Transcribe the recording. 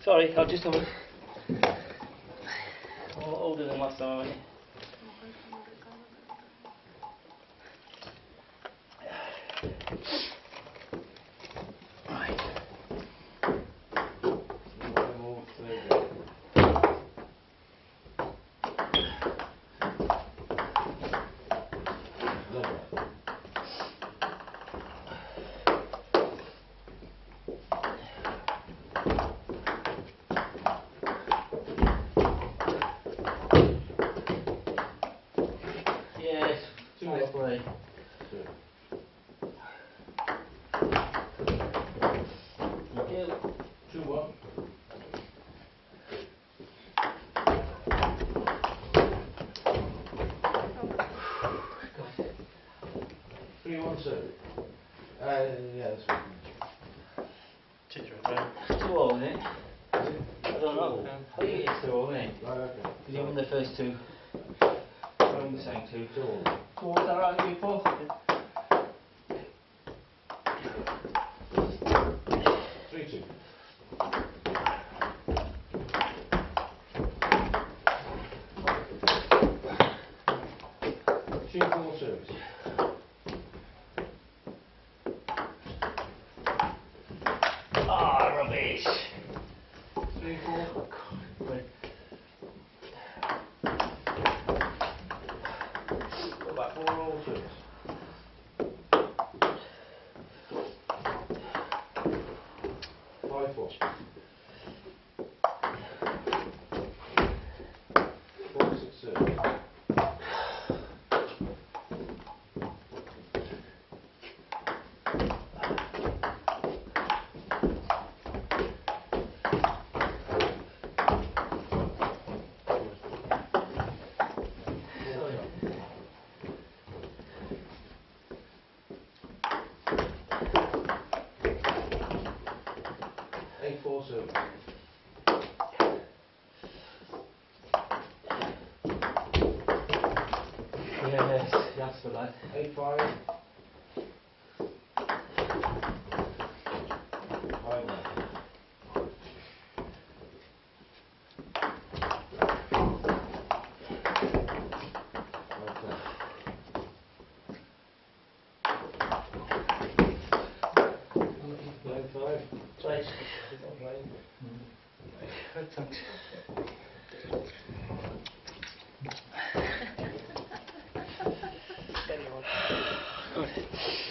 Sorry, I'll just have a... older than last time, haven't you? Right. Yes, nice play. Thank you. 2-1. God. 3-1 serve. Yeah, that's right. Two all, isn't it? I don't know. I think it's two all, isn't it? Right, okay. Because you won the first two. I won the second two. 2-all. Two all, is that right, people? 3-2. Two-4 service. Ah, rubbish! 3-4. Wait. Go back. 4-all service. 5-4. 4-6 service. 8-4 service. Yes, that's for that. 8-5. 5-1. Nine five. Right. Nine. Right, thanks. Steady on. Good.